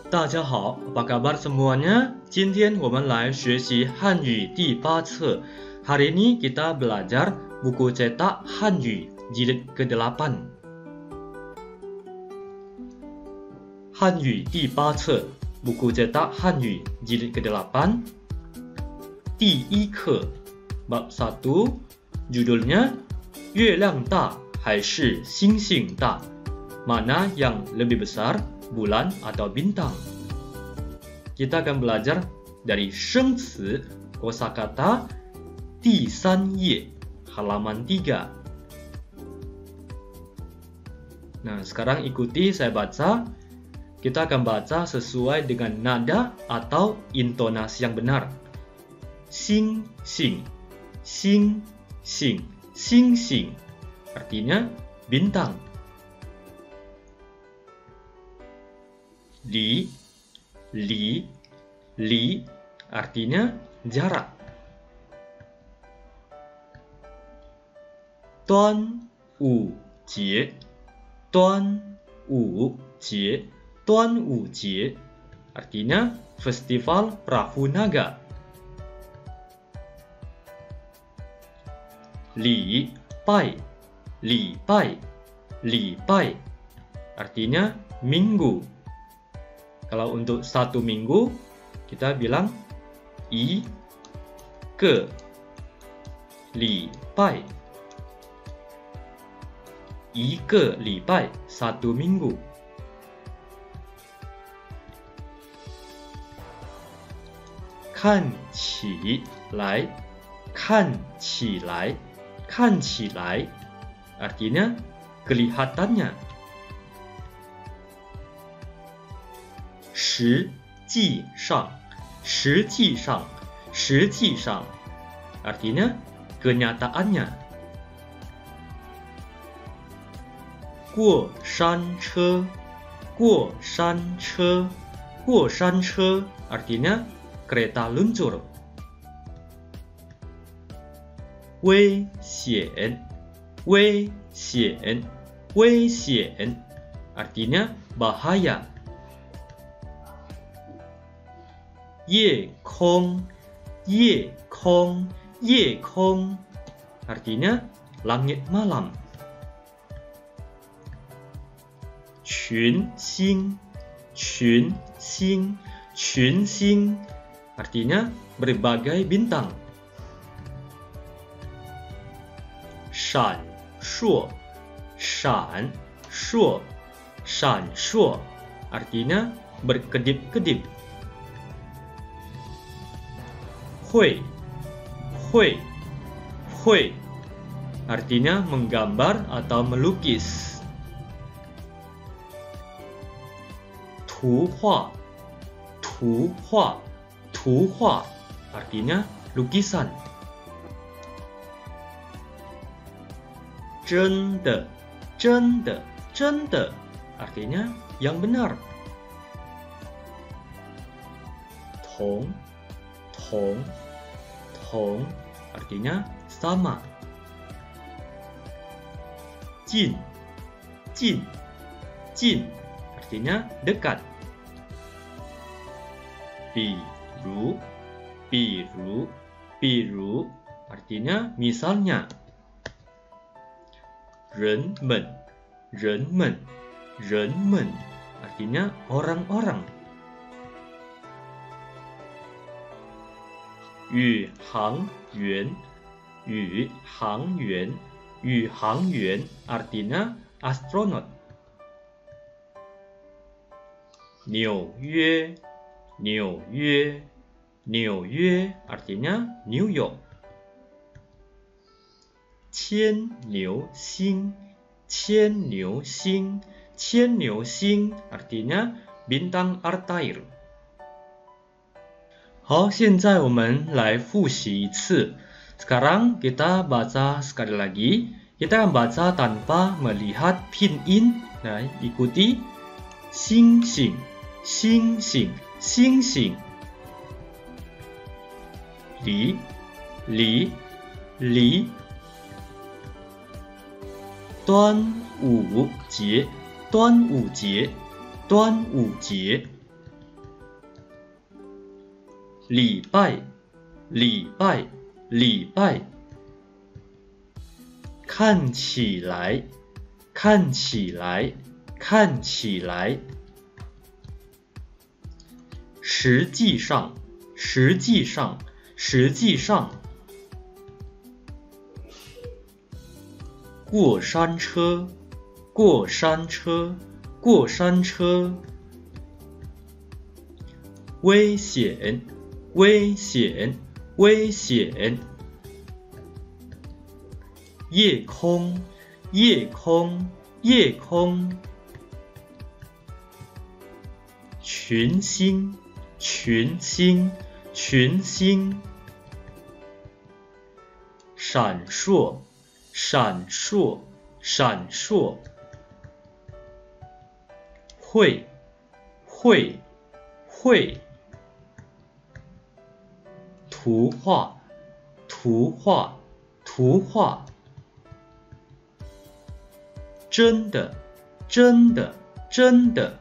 大家好, apa kabar semuanya? 今天我们来学习汉语第8册. Hari ini kita belajar buku cetak Hanyu jilid ke-8. Hanyu第8册, buku cetak Hanyu jilid ke-8. 第一课, bab 1, judulnya 月亮大还是星星大? Mana yang lebih besar, bulan atau bintang? Kita akan belajar dari 生词 kosakata 第3页 halaman 3. Nah, sekarang ikuti saya baca. Kita akan baca sesuai dengan nada atau intonasi yang benar. Xing xing, xing xing, xing xing, artinya bintang. Li, li, li, artinya jarak. Duan Wu Jie, Duan Wu Jie, Duan Wu Jie, artinya festival perahu naga. Li Bai, Li Bai, Li Bai, artinya minggu. Kalau untuk 1 minggu, kita bilang I ke Li Bai. I ke Li Bai, 1 minggu. Kan qi lai, kan qi lai, kan qi lai, artinya kelihatannya. 实际上, 实际上, 实际上, artinya kenyataannya. 过山车, 过山车, 过山车, artinya kereta luncur. 危险, 危险, 危险, artinya bahaya. 夜空, 夜空, 夜空, artinya langit malam. 群星, 群星, 群星, artinya berbagai bintang. 闪烁, 闪烁, 闪烁, artinya berkedip-kedip. 绘, 绘, 绘, artinya menggambar atau melukis. 图画, 图画, 图画, artinya lukisan. 真的, 真的, 真的, artinya yang benar. 同, 同, 同, artinya sama. 近, 近, 近, artinya dekat. 比如, 比如, 比如, artinya misalnya. 人们, 人们, 人们, artinya orang-orang. 宇航员, 宇航员, 宇航员, artinya astronot. 纽约, 纽约, 纽约, artinya New York. 牵牛星, 牵牛星, 牵牛星, artinya bintang Altair. 好，现在我们来复习一次. Sekarang kita baca sekali lagi. Kita akan baca tanpa melihat pinyin. Nah, ikuti. 星星, 星星, 星星. 离, 离, 离. 端午节，端午节，端午节。 礼拜，礼拜，礼拜。看起来，看起来，看起来。实际上，实际上，实际上。过山车，过山车，过山车。危险，危险，危险。夜空，夜空，夜空。群星，群星，群星。闪烁，闪烁，闪烁。会，会，会。图画，图画，图画。真的，真的，真的。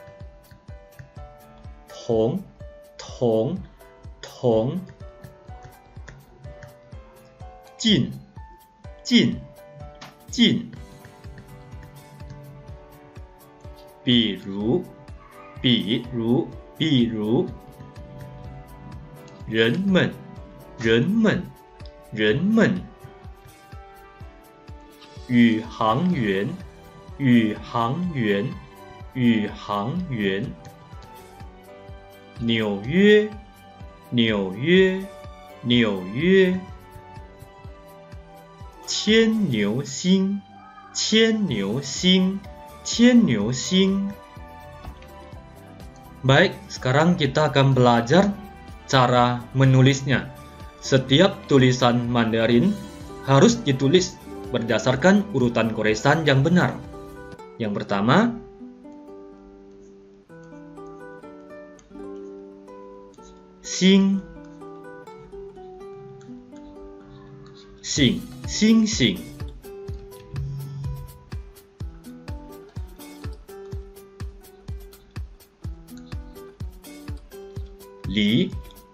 铜，铜，铜。进，进，进。比如，比如，比如。人们，人们，人们。宇航员，宇航员，宇航员。纽约，纽约，纽约。牵牛星，牵牛星，牵牛星。Baik, sekarang kita akan belajar cara menulisnya. Setiap tulisan Mandarin harus ditulis berdasarkan urutan goresan yang benar. Yang pertama,星，星，星星。梨，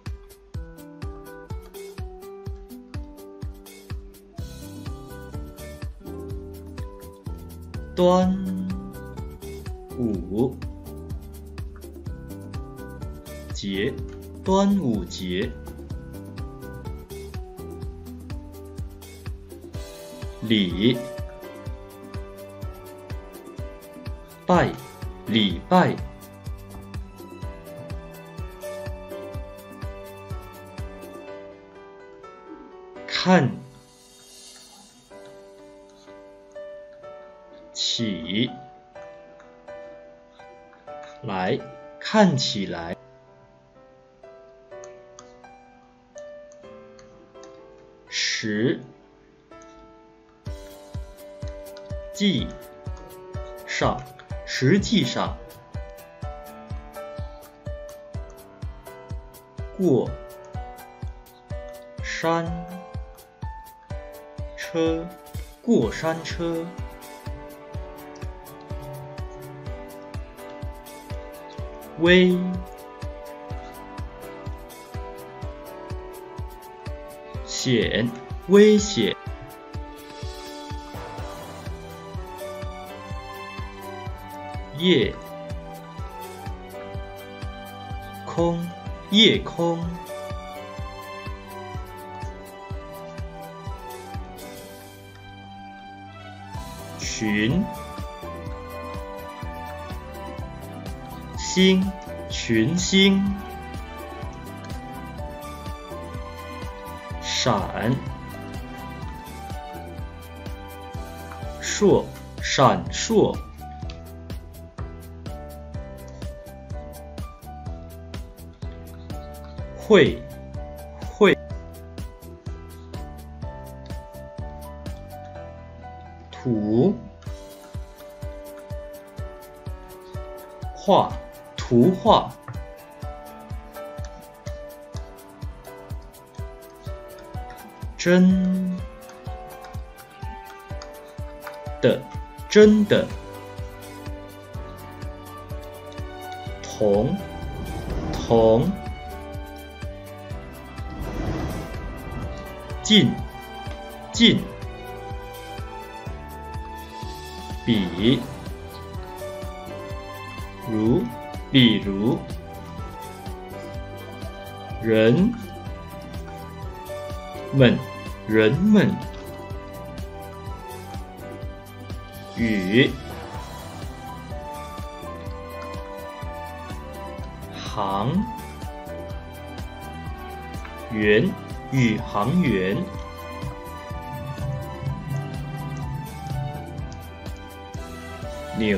端午节，端午节。礼拜，礼拜。看起来，看起来。实际上，实际上。过山车，过山车。危险，危险。夜空，夜空。群星，群星。闪烁，闪烁。会，会。图画，图画。真的，真的。铜，铜。 进，进。比，如，比如。人们，人们。宇，航员，宇航员。纽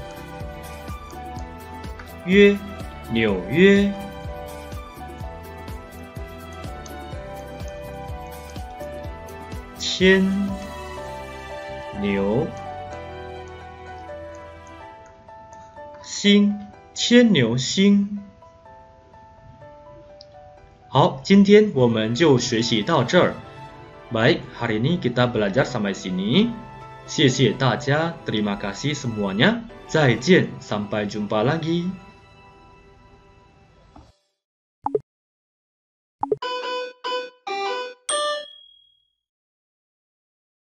约，纽约。牵牛星，牵牛星。好，今天我们就学习到这儿。Baik, hari ini kita belajar sampai sini. 谢谢大家，terima kasih semuanya. 再见，sampai jumpa lagi.